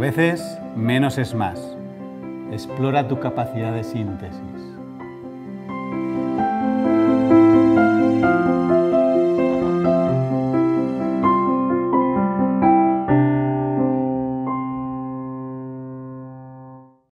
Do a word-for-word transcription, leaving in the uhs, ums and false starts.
veces, menos es más. Explora tu capacidad de síntesis.